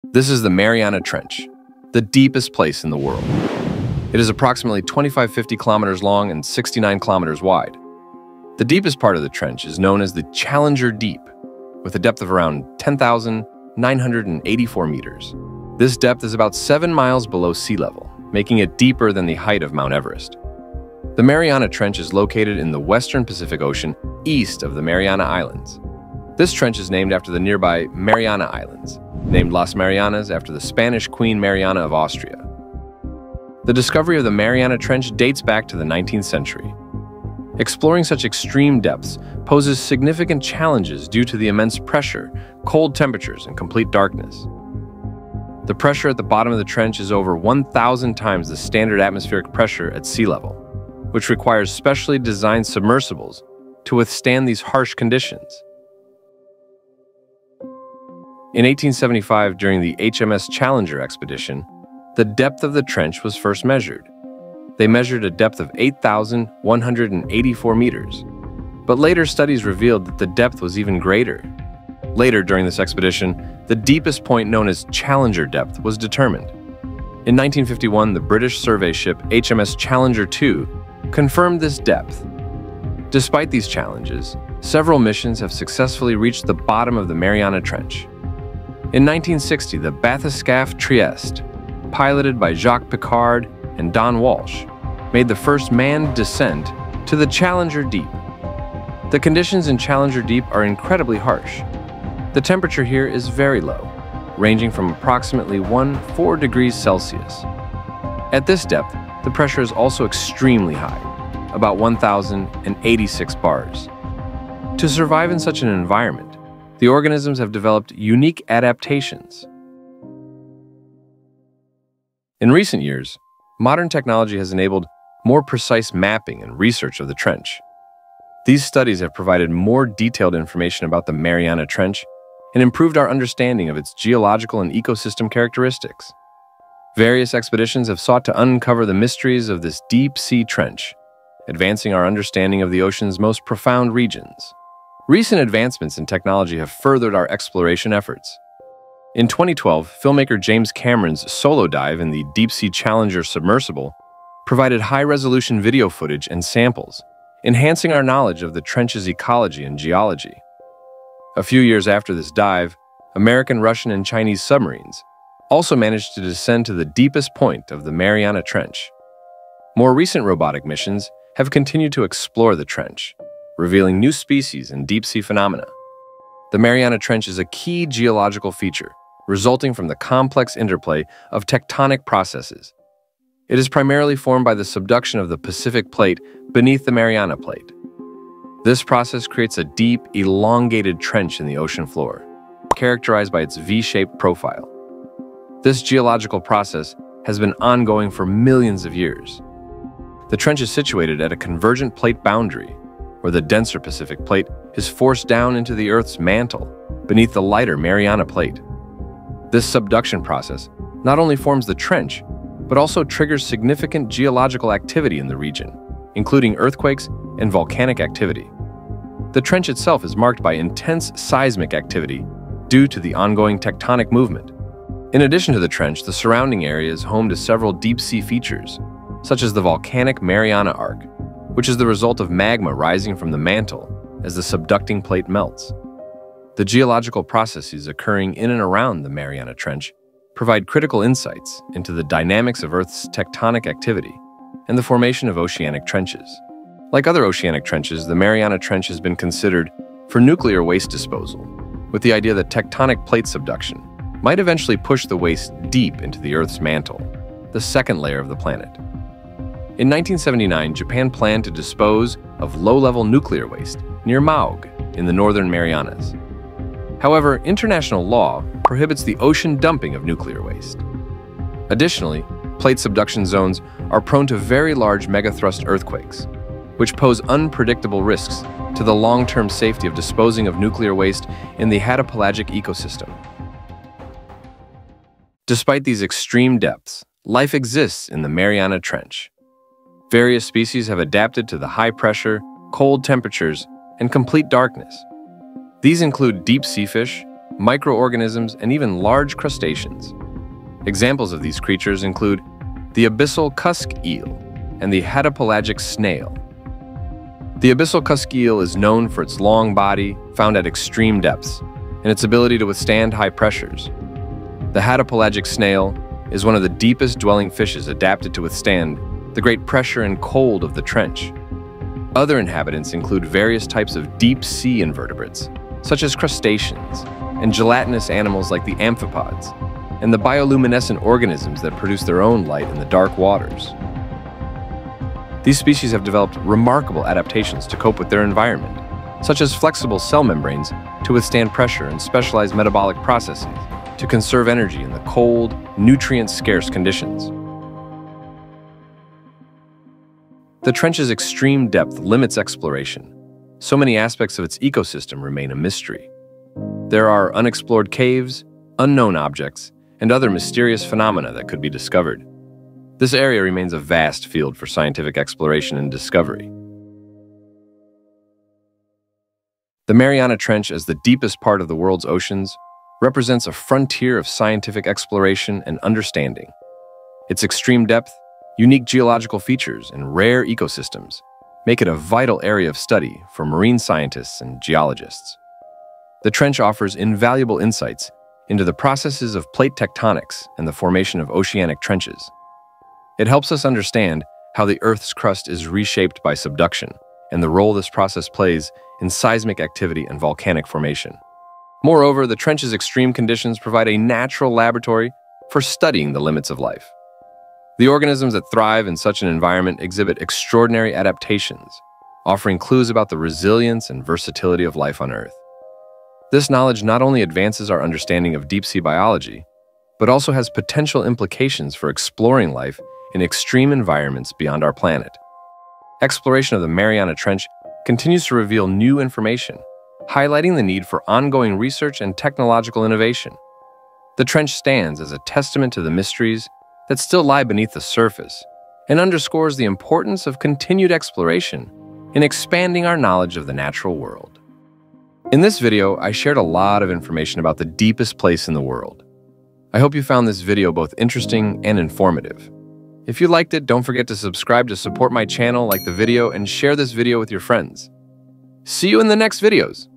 This is the Mariana Trench, the deepest place in the world. It is approximately 2550 kilometers long and 69 kilometers wide. The deepest part of the trench is known as the Challenger Deep, with a depth of around 10,984 meters. This depth is about 7 miles below sea level, making it deeper than the height of Mount Everest. The Mariana Trench is located in the western Pacific Ocean, east of the Mariana Islands. This trench is named after the nearby Mariana Islands, named Las Marianas after the Spanish Queen Mariana of Austria. The discovery of the Mariana Trench dates back to the 19th century. Exploring such extreme depths poses significant challenges due to the immense pressure, cold temperatures, and complete darkness. The pressure at the bottom of the trench is over 1,000 times the standard atmospheric pressure at sea level, which requires specially designed submersibles to withstand these harsh conditions. In 1875, during the HMS Challenger expedition, the depth of the trench was first measured. They measured a depth of 8,184 meters, but later studies revealed that the depth was even greater. Later during this expedition, the deepest point known as Challenger Depth was determined. In 1951, the British survey ship HMS Challenger II confirmed this depth. Despite these challenges, several missions have successfully reached the bottom of the Mariana Trench. In 1960, the bathyscaphe Trieste, piloted by Jacques Piccard and Don Walsh, made the first manned descent to the Challenger Deep. The conditions in Challenger Deep are incredibly harsh. The temperature here is very low, ranging from approximately 4 degrees Celsius. At this depth, the pressure is also extremely high, about 1,086 bars. To survive in such an environment, the organisms have developed unique adaptations. In recent years, modern technology has enabled more precise mapping and research of the trench. These studies have provided more detailed information about the Mariana Trench and improved our understanding of its geological and ecosystem characteristics. Various expeditions have sought to uncover the mysteries of this deep-sea trench, advancing our understanding of the ocean's most profound regions. Recent advancements in technology have furthered our exploration efforts. In 2012, filmmaker James Cameron's solo dive in the Deep-Sea Challenger submersible provided high-resolution video footage and samples, enhancing our knowledge of the trench's ecology and geology. A few years after this dive, American, Russian, and Chinese submarines also managed to descend to the deepest point of the Mariana Trench. More recent robotic missions have continued to explore the trench, revealing new species and deep-sea phenomena. The Mariana Trench is a key geological feature, resulting from the complex interplay of tectonic processes. It is primarily formed by the subduction of the Pacific Plate beneath the Mariana Plate. This process creates a deep, elongated trench in the ocean floor, characterized by its V-shaped profile. This geological process has been ongoing for millions of years. The trench is situated at a convergent plate boundary, where the denser Pacific Plate is forced down into the Earth's mantle beneath the lighter Mariana Plate. This subduction process not only forms the trench, but also triggers significant geological activity in the region, including earthquakes and volcanic activity. The trench itself is marked by intense seismic activity due to the ongoing tectonic movement. In addition to the trench, the surrounding area is home to several deep-sea features, such as the volcanic Mariana Arc, which is the result of magma rising from the mantle as the subducting plate melts. The geological processes occurring in and around the Mariana Trench provide critical insights into the dynamics of Earth's tectonic activity and the formation of oceanic trenches. Like other oceanic trenches, the Mariana Trench has been considered for nuclear waste disposal, with the idea that tectonic plate subduction might eventually push the waste deep into the Earth's mantle, the second layer of the planet. In 1979, Japan planned to dispose of low-level nuclear waste near Maug in the northern Marianas. However, international law prohibits the ocean dumping of nuclear waste. Additionally, plate subduction zones are prone to very large megathrust earthquakes, which pose unpredictable risks to the long-term safety of disposing of nuclear waste in the Hadopelagic ecosystem. Despite these extreme depths, life exists in the Mariana Trench. Various species have adapted to the high pressure, cold temperatures, and complete darkness. These include deep sea fish, microorganisms, and even large crustaceans. Examples of these creatures include the Abyssal Cusk-Eel and the Hadopelagic Snail. The Abyssal Cusk-Eel is known for its long body, found at extreme depths, and its ability to withstand high pressures. The Hadopelagic Snail is one of the deepest dwelling fishes adapted to withstand the great pressure and cold of the trench. Other inhabitants include various types of deep-sea invertebrates, such as crustaceans, and gelatinous animals like the amphipods, and the bioluminescent organisms that produce their own light in the dark waters. These species have developed remarkable adaptations to cope with their environment, such as flexible cell membranes to withstand pressure and specialized metabolic processes to conserve energy in the cold, nutrient-scarce conditions. The trench's extreme depth limits exploration. So many aspects of its ecosystem remain a mystery. There are unexplored caves, unknown objects, and other mysterious phenomena that could be discovered. This area remains a vast field for scientific exploration and discovery. The Mariana Trench, as the deepest part of the world's oceans, represents a frontier of scientific exploration and understanding. Its extreme depth, unique geological features, and rare ecosystems make it a vital area of study for marine scientists and geologists. The trench offers invaluable insights into the processes of plate tectonics and the formation of oceanic trenches. It helps us understand how the Earth's crust is reshaped by subduction and the role this process plays in seismic activity and volcanic formation. Moreover, the trench's extreme conditions provide a natural laboratory for studying the limits of life. The organisms that thrive in such an environment exhibit extraordinary adaptations, offering clues about the resilience and versatility of life on Earth. This knowledge not only advances our understanding of deep-sea biology, but also has potential implications for exploring life in extreme environments beyond our planet. Exploration of the Mariana Trench continues to reveal new information, highlighting the need for ongoing research and technological innovation. The trench stands as a testament to the mysteries that still lie beneath the surface and underscores the importance of continued exploration in expanding our knowledge of the natural world. In this video, I shared a lot of information about the deepest place in the world. I hope you found this video both interesting and informative. If you liked it, don't forget to subscribe to support my channel, like the video, and share this video with your friends. See you in the next videos!